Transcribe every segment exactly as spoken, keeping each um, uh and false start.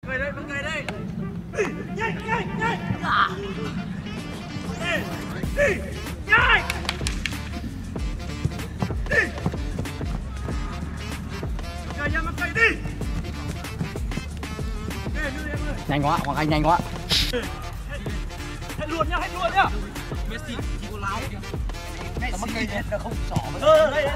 cười đây, bật cười đây. Đi, nhanh, nhanh, nhanh. Đi, đi, nhanh. Đi. Cười nha, bật cười đi. Nhanh quá, Hoàng Anh nhanh quá. Hết luôn nhá, hết luôn nhá. Messi chỉ có láo. Messi hết là không xỏ. Ờ đây đấy.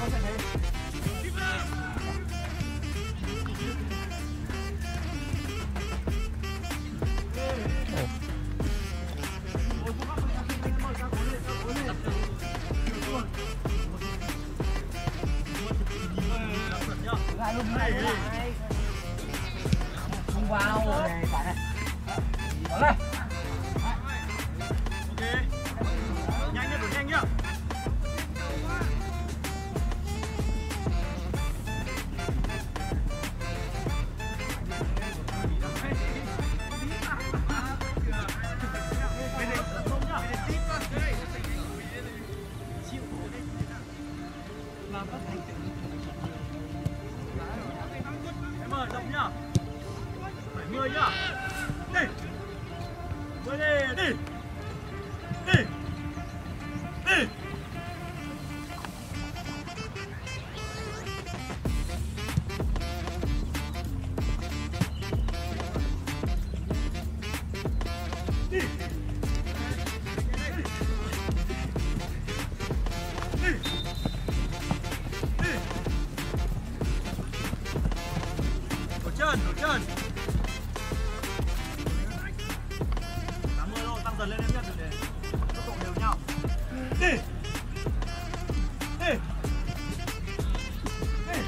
Không vào này bạn này. Đó này. Ok. Nhanh nhá, đuổi nhanh nhá. Em ơi, động nhá. bảy mươi nhá. Đi. Đi đi. Đi. Đi. Đi. Đổ chân, đổ chân. tám mươi độ, tăng dần lên em nhé, để tốc độ đều nhau. Đi. Đi. Đi.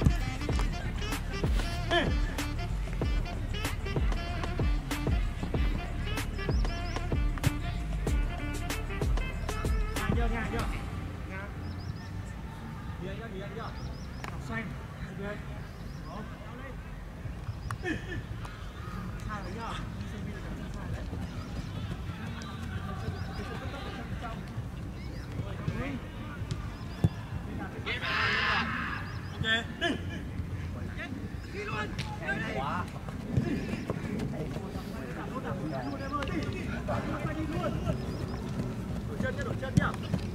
Đi. Ngang chưa, ngang chưa? Ngang. Đi anh nhá, đi anh nhá. Học xanh. Đi anh. Đó. Đi. Sai đấy nhá. Ok, đi. Đi luôn. Quá. Đi luôn. Đổi chân nhá, đổi chân nhá.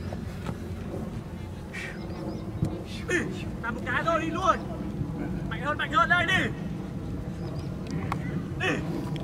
Đi. Làm một cái thôi, đi luôn. Mạnh hơn, mạnh hơn, đây đi. Đi.